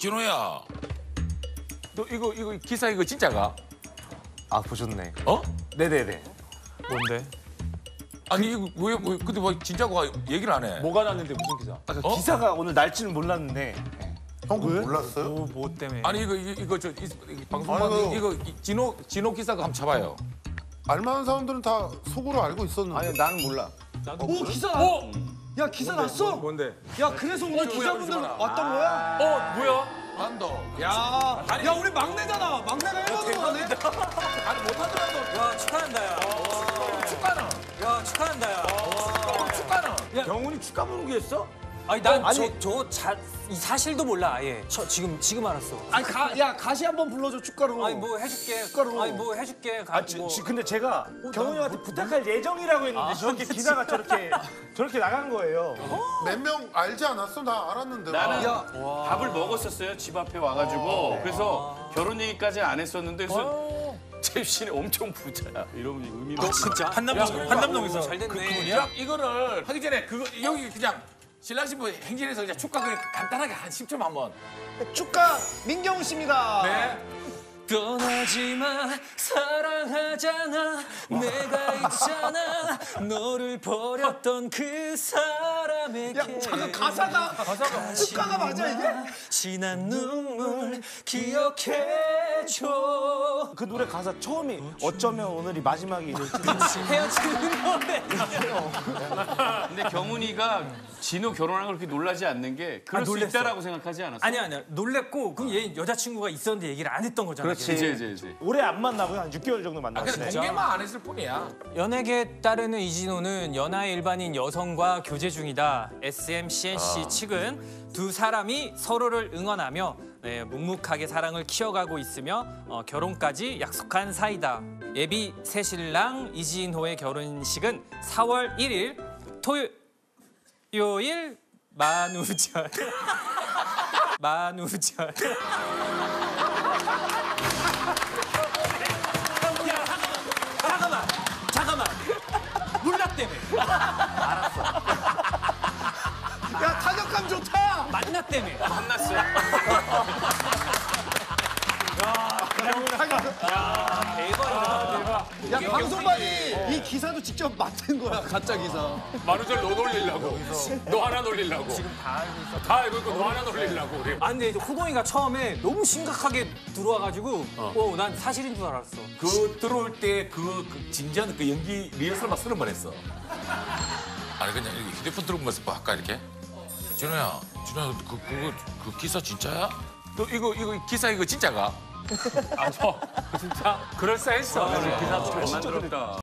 진호야, 너 이거 기사 이거 진짜가? 아, 보셨네. 어? 네네네. 뭔데? 아니 이거 왜 근데 뭐 진짜가 얘기를 안 해? 뭐가 났는데 무슨 기사? 아, 기사가 오늘 날지는 몰랐는데. 형 그거 몰랐어요? 뭐 때문에? 아니 이거 방송방 이거 진호 기사가 한번 쳐봐요. 알만한 사람들은 다 속으로 알고 있었는데. 아니, 나는 몰라. 오 기사 야 기사 났어? 뭔데? 야 그래서 오늘 기자분들 그러지 마라. 왔던 거야? 뭐야? 안도. 야 우리 막내잖아. 막내가 1번으로 가네. 아니 못하더라도 야 축하한다 야. 축가는. 야 축하한다 야. 축가는. 경훈이 축가 부르기 했어? 아니 난이 사실도 몰라 아예. 지금 알았어. 아니 가시 한번 불러줘 축가로. 아니 뭐 해줄게. 축가로. 아니 뭐 해줄게. 근데 제가 경훈이한테 부탁할 예정이라고 했는데 저렇게 기사가 저렇게 나간 거예요. 몇 명 알지 않았어? 나 알았는데. 나는 밥을 먹었었어요. 집 앞에 와가지고. 그래서 결혼 얘기까지 안 했었는데 그래서 제 씨는 엄청 부자야. 이런 의미로. 진짜? 한남동에서. 잘 됐네. 야, 이거를 하기 전에 그거 여기 그냥 신랑 신부 행진해서 그냥 축가 그냥 간단하게 한 10초 한번. 축가 민경훈 씨입니다. 네. 떠나지 마 사랑하잖아 내가 있잖아 너를 버렸던 그 사람에게 야 잠깐 가사가 축가가 맞아 이게? 지난 눈물 기억해줘 그 노래 가사 처음이 어쩌면 오늘이 마지막이 될지. 헤어지는 노래 근데 경훈이가 진호 결혼한 걸 그렇게 놀라지 않는 게 그럴 수 놀랬어. 있다라고 생각하지 않았어? 아니야 놀랬고 그럼 얘 여자친구가 있었는데 얘기를 안 했던 거잖아 이제. 오래 안 만나고요. 한 6개월 정도 아, 만났어요. 근데 공개만 안 했을 뿐이야. 연예계에 따르는 이진호는 연하의 일반인 여성과 교제 중이다. SM, CNC 측은 두 사람이 서로를 응원하며 묵묵하게 사랑을 키워가고 있으며 결혼까지 약속한 사이다. 예비 새신랑 이진호의 결혼식은 4월 1일 토요일 만우절. 만우절. 잠깐만. 물락 때문에. 야 타격감 좋다. 만나 때문에. 만났어. 대박이다. 야 방송반이 이 기사도 직접 만든 거야 가짜 기사. 만우절 너 놀리려고. 너 하나 놀리려고. 지금 다 알고 있어. 다 알고 있고 너 하나 놀리려고. 우리. 아 근데 호동이가 처음에 너무 심각하게 들어와가지고 난 사실인 줄 알았어. 그 들어올 때 그 진지한 그 연기 리허설만 30번 했어. 아니 그냥 이렇게 휴대폰 들고면서 뭐 할까 이렇게? 진호야 그 기사 진짜야? 너 이거 기사 이거 진짜가? 진짜 그럴싸했어. 기사 잘 만들었다.